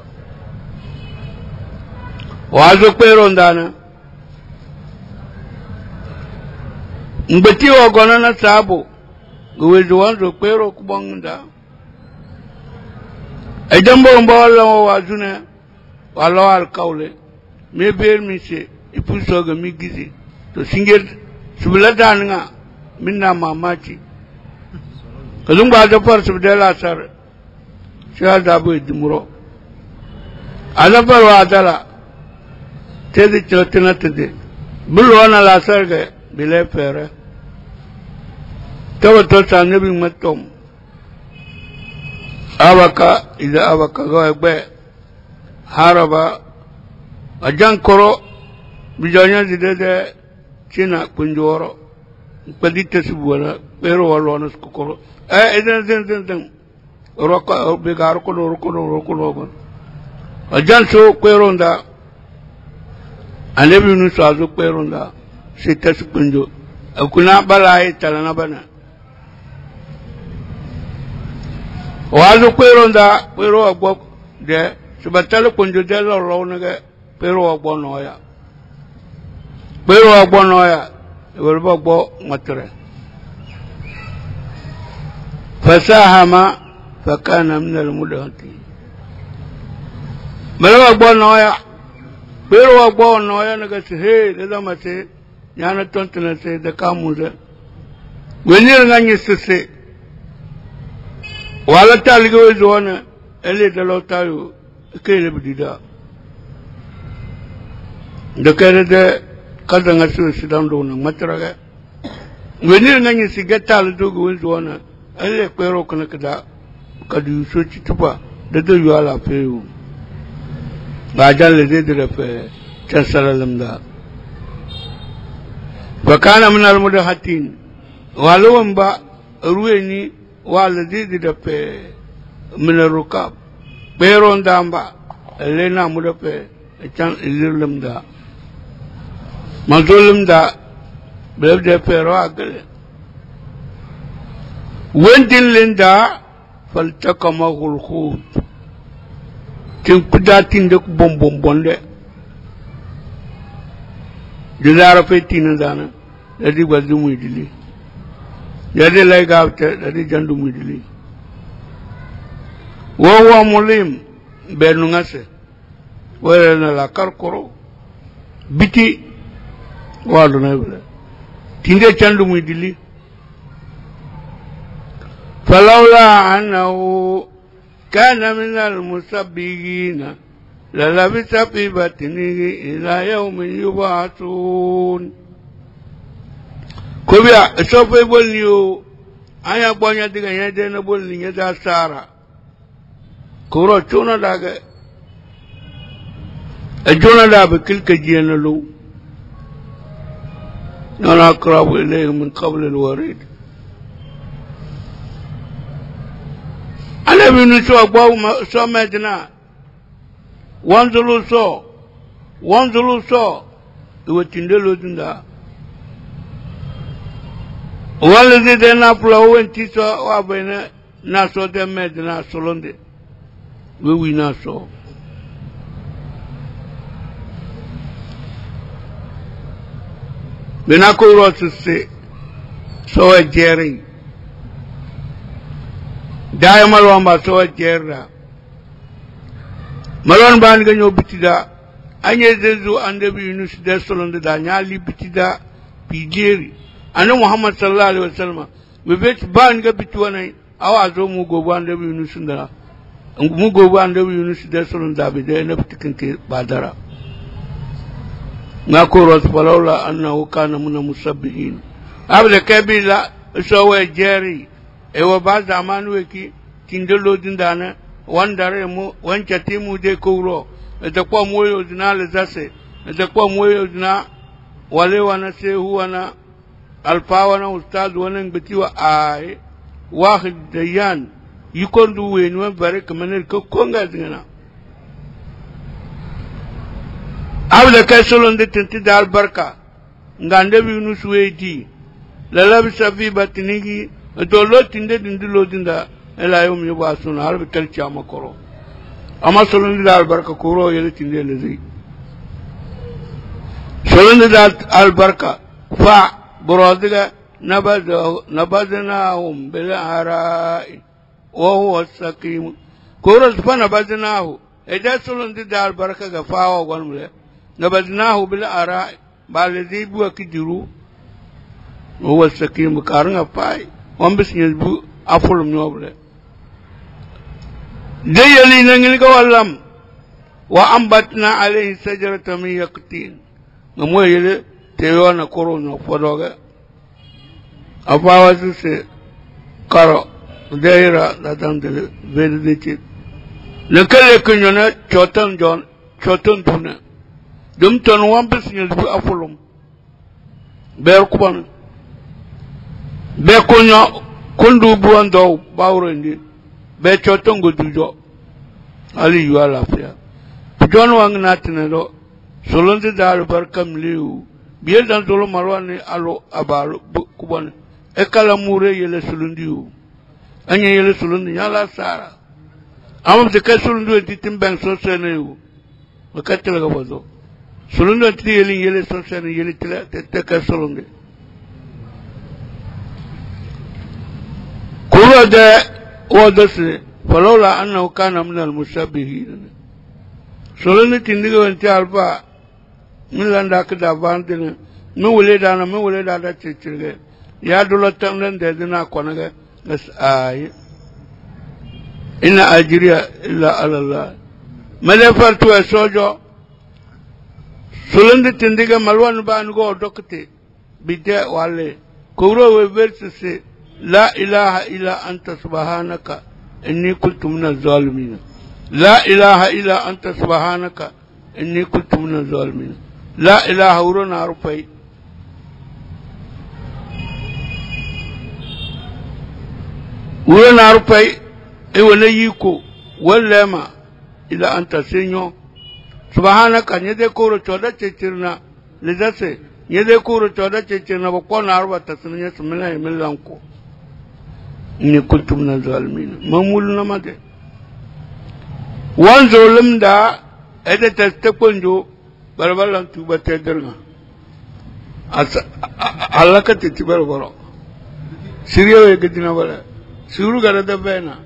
wazo pero ndana mbeti ogona na sabo Gwezuan so pero kubangda. Ejambo mbawala wazune wala al kaule. Me ber mi se ipuso ga mi gizi. To singir subulata nga minna mamachi. Kalumba da par subdela sar. Shada bu dimuro. Ala par wadala. Tedi chotina tedi. Bulwana la sar ga bile pere. Tawa to sa nabi matom. Awaka ida awaka go egbe haraba ajan koro bijanya dide china kunjoro pedite subwana pero walona skoro eden roka begar ko roko ajan so peronda alebi nu so peronda sitas kunjo akuna balai talana bana wazu peronda pero agbo de subatalo kunjo de lo nge pero agbo noya wolbo agbo matre fasahama fakana min almudahati malo agbo noya pero agbo noya nge se de damate nyana tontena se de kamuze wenir ngani sese wala taligo zona ele de lotayo kele bidida de kere de kadanga su sidando na matraga wenir ngani sigatal do go zona ele kwero kana kada kadu so chitupa de do yala peyu bajan le de refe tasalalam da wakana min al mudahatin walum ba ruweni والذي دفع من الركاب بيرون دامبا لنا مدفع كان إلهم دا مظلم دا بلد فيروا أقل وين لندا فالتقمه الخوت تنقدا تندك بوم بوم بونده جزارة في تينا دانا الذي بزمو يدلي jadi lagi kafir, jadi jandu mudili. Wawa mulim benungase, wala lakar koro, biti, walu na bela. Tinde jandu mudili. Falawla annahu kana min al-musabbihina lalabisa fi batnihi ila yawmin yub'athun. Kobia sofe bolniyo aya bonya diga yede na bolni yeda sara koro chona daga ajona da be kilka jena lo nana akrabu ilayhi min qabl alwarid ana binu so gbo so medina wanzulu so iwetindelo dinda والذي دنا فلو انتي وابنا ناسو دمدنا سولوندي وي ناسو بناكو روسسي سو جيري دايما وامبا سو جيرا مالون بان غنيو بتيدا اني زيزو اندبي يونس دي سولوندي دا نيالي بتيدا بيجيري anu Muhammad sallallahu alaihi wasallam we bet ban ga bitwana awazo mu gobo ande bi Yunus ndara mu gobo ande bi Yunus da solon da bi de na bitikin ke badara na ko ros falawla annahu kana min musabbihin abla kabila so we jeri e wo ba zaman we ki kindelo dindana wandare mu wancha timu de kuro da kwa moyo dinale zase da kwa moyo dina wale wana se huwana الفاونا أستاذ ونن بتيوا آي واحد ديان يكون دوين وبارك من الكونغا زنا أولا كسلون دي تنتي البركة ngande bi nu suwedi la la bi safi batnigi to lo tinde dindilo dinda ela yom yoba suna harbi tel chama koro ama solon di albarka koro yele tinde lezi solon di albarka fa برادگا نبذناهم بالعراء وهو السقيم كورس فنبذناه إذا سلون دي دار بركة غفاوة وغنمله نبذناه بالعراء بالذي بوا كدرو وهو السقيم كارن فاي وانبس يزبو أفول منوبله دي يلي نغلق واللم وأنبتنا عليه شجرة من يقطين نمو يلي تيوانا كورونا فدوغا أفاوة سي كارو دايرة لاتان فيديتي نكالي كنيونا چوتن جون چوتن تونا دم تنوان بس يزبو أفولم بير كوبان بير كنيو كندو بوان دو باورندي بير چوتن گدوجو علي يوالا فيا جون وانگ ناتنا دو سولندي دارو بركم ليو بير دان سولو مرواني ألو أبارو كوبان ekala mure yele sulundiu anya yele sulundi yala sara amam de ka sulundu titim bang so seneu wakatela ga bozo sulundu ti yele so sene yele tila te ka sulundi kula de wadase falola annahu kana min al mushabbihin sulundu tindiga wanti alfa min landa ka da bandina mi wule da cicirge ya dula tamlan da dina konaga ay inna ajriya illa ala allah male fartu sojo sulund tindiga malwan ban go dokte bide wale kuro we verse la ilaha illa anta subhanaka inni kuntu minaz zalimin la ilaha illa anta subhanaka inni kuntu minaz zalimin la ilaha uruna arfai wuna arfai wala yiko wallama ila anta sinyo subhanaka nyede koro choda chechirna lizase nyede koro choda chechirna bokona arba tasniya sumila imilanko ni kuntum min zalimin mamul namade wan zolim da ede tastakonjo barbalan tuba tederga alaka tibaro baro siriyo yegdina bala suru gara da bena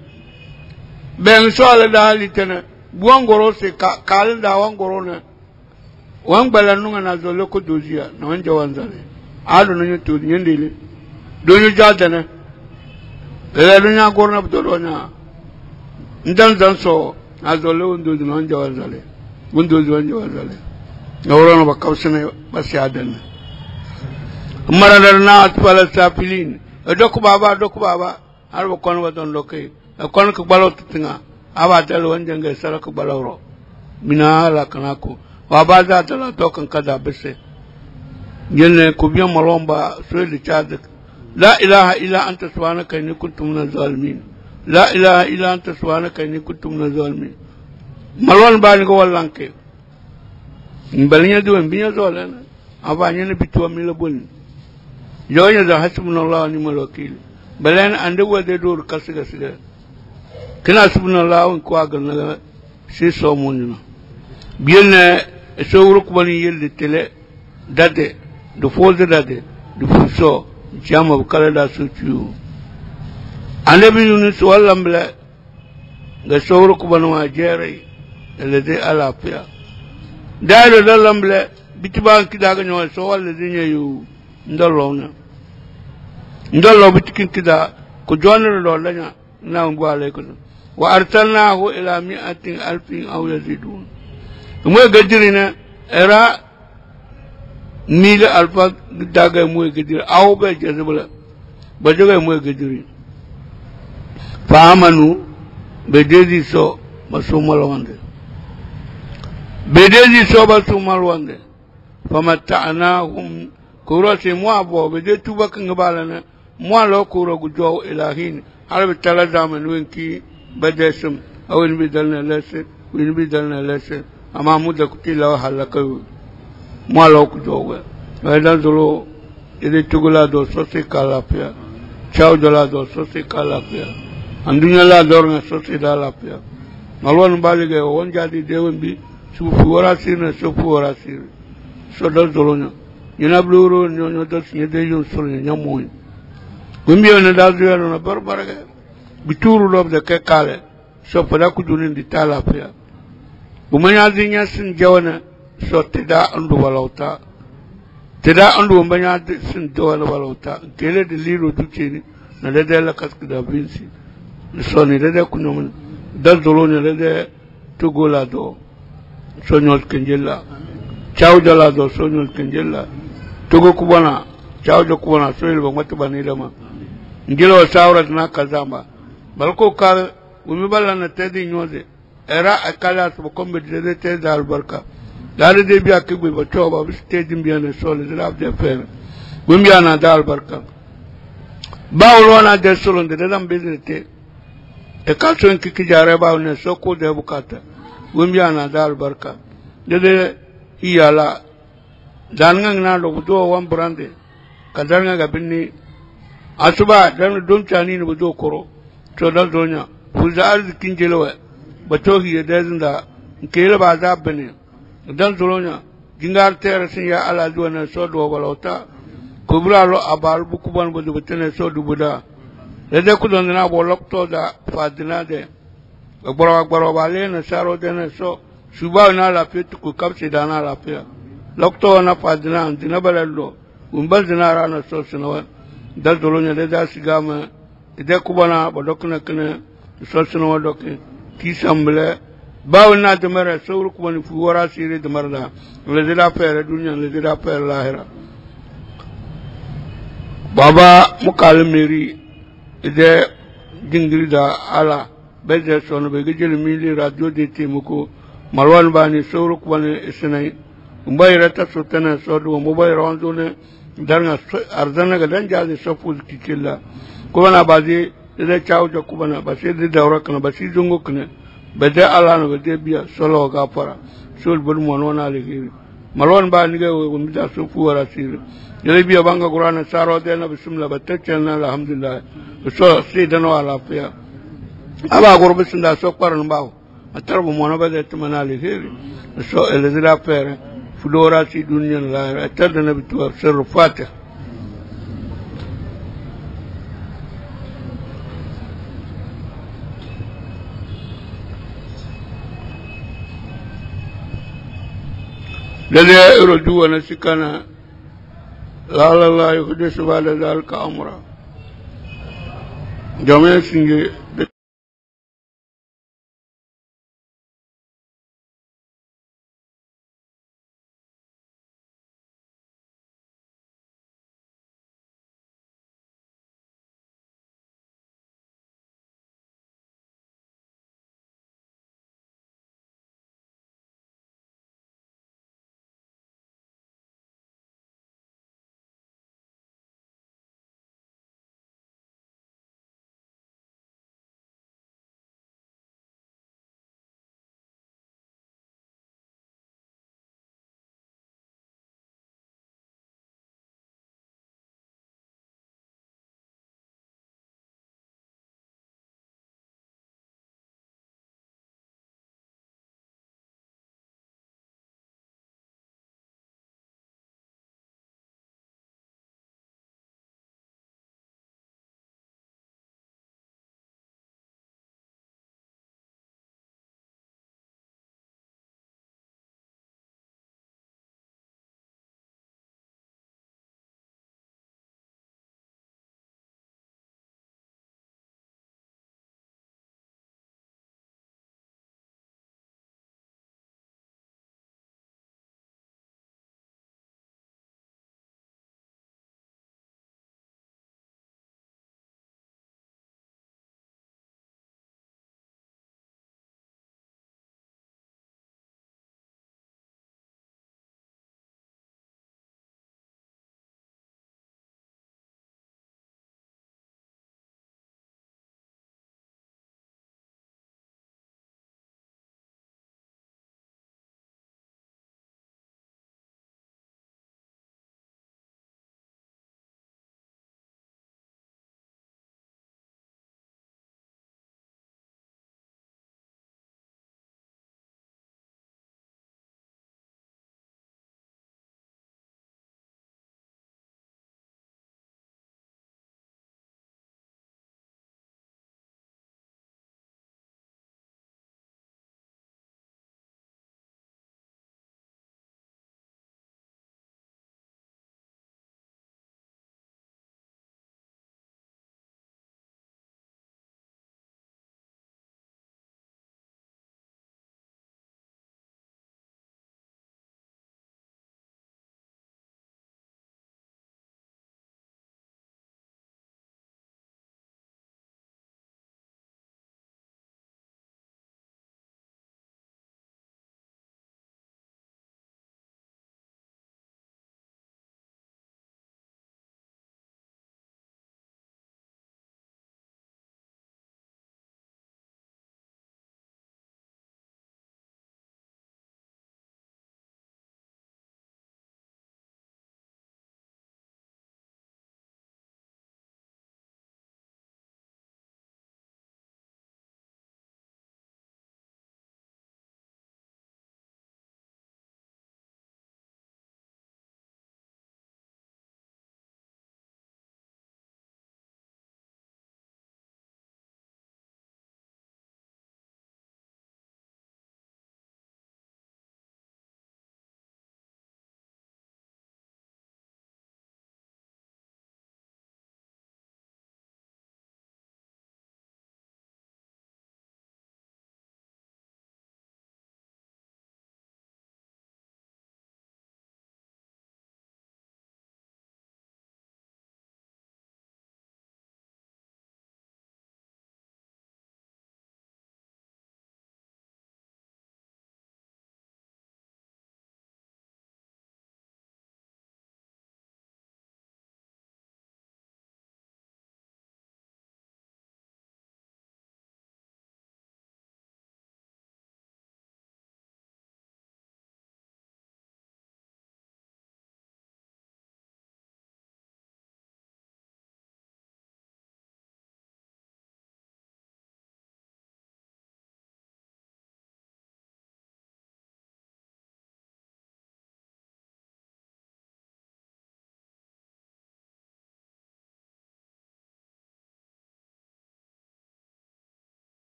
ben so ala da halitana buangoro se kal da wangoro na wang balanu na zolo ko dozia na wanja wanzale alu no nyoto nyendele donyo jadana ele dunya gorna btolonya ndan so azolo ndo no wanja wanzale ndo wanja wanzale ngoro ba kawsene basyadan maradana atpala sapilin doku baba arbo kon wadon loke kon ko balot tinga aba dal wonjanga sala ko balawro mina la kanako wa baza dal to kan kada bese yene ko biya malomba so li chad la ilaha illa anta subhanaka inni kuntu minaz zalimin la ilaha illa anta subhanaka inni kuntu minaz zalimin malon ba ni ko wallanke mbalinya do mbinya zolana aba nyene bitwa mi la bol yonya da hasbunallahu wa ni'mal wakeel belen ande wade dor kasiga siga kina subhanallahu ko agal na si so munina bielne so wuro ko bani yelde tele dade do folde dade do fuso jama kala da sutu ande bi yunus wallamble ga so wuro ko bani wa jere elede alafia dado dalamble bitiban kidaga nyo so walle dinye yu ndolona ndollo bitikin kida ko jonere do laña na ngwale ko wa arsalnahu ila 100,000 aw yazidun moy gadirina era 1000 alfa daga moy gadir aw be jazbala ba joge moy gadiri fa amanu be dedi so masumal wande be dedi so masumal wande famata'nahum kurasi muabo be de tubak ngabalana moi lo kuro gujo ilahin harbe tala zaman wenki badesum awin bidalna lase win bidalna lase ama muda kutila halaka moi lo gujo wa dan zolo ede tugula do sosi kalapia chao dola do sosi kalapia andunya la dorna sosi dalapia malwan balige won jadi dewembi sufu wara sirna sufu wara sir so do zolo nyina bluro nyonyo do nyede yon solo nyamoy Wimbi na da zuwa na barbaraga bituru lob da kai kale so fada ku dunin di tala fiya bumanya dinya sin jawana so teda andu walauta teda andu bumanya sin jawana walauta tele de liro duce ni na da la kask da binsi so ni da kunyo mun dal dolo ne da tugola do so nyol kenjella chaw dala do so nyol kenjella tugo kubana chaw jo kubana so ilba mata bani dama ngilo sawrat na kazamba balko kal wumi balla na tedi nyoze era akala so kombe de tedi albarka dal de biya ke gbe to ba tedi biya ne so le rab de fer wumi ana dal barka bawlo na de solo de dam bezete e kalso en ki jare ba ne so ko de bukata wumi ana dal barka de iyala dananga na do do wan brande kadanga ga binni asuba dan don tani ne do koro to dal donya fuza arzikin jelawa batohi ya dazin da kele ba za bane dan zolonya jingar tere sin ya ala duwana so do balota kubra lo abal bukuban bodu betene so du buda de ku don na bo lokto da fadina de gboro ba le na saro de na so suba na la fit ku kapse da na la fe lokto na fadina dina balalo umbal dina rana so sinawa dal zolonya de da sigama de kubana bodokna kne so sinawa dokke kisamble bawna de mara sawru kubani fu wara sire de marda le de la pere dunya le de la pere lahira baba mukal meri de dingri da ala beze sono be gejel mili radio de temuko marwan bani sawru kubani isnai umbai rata sotana sodu mobile ronzone darna arzana ga dan jazi sofu kikilla kubana bazi de chaw jo kubana basi de dawra kana basi jungo kana bada ala no bade biya solo ga fara sul bul monona ligi malwan ba ni ga wo mi da sofu wara sir yele biya banga qur'ana saro de na bismillah batakana alhamdulillah so si dano ala fiya aba gurbi sinda so qaran bawo atarbu mona bade tumana ligi so ele dira pere fudora si dunya la atada na bitu sir fatih لذا يرجو نسكنا لا الله يحدث بعد ذلك أمرا جميع سنجي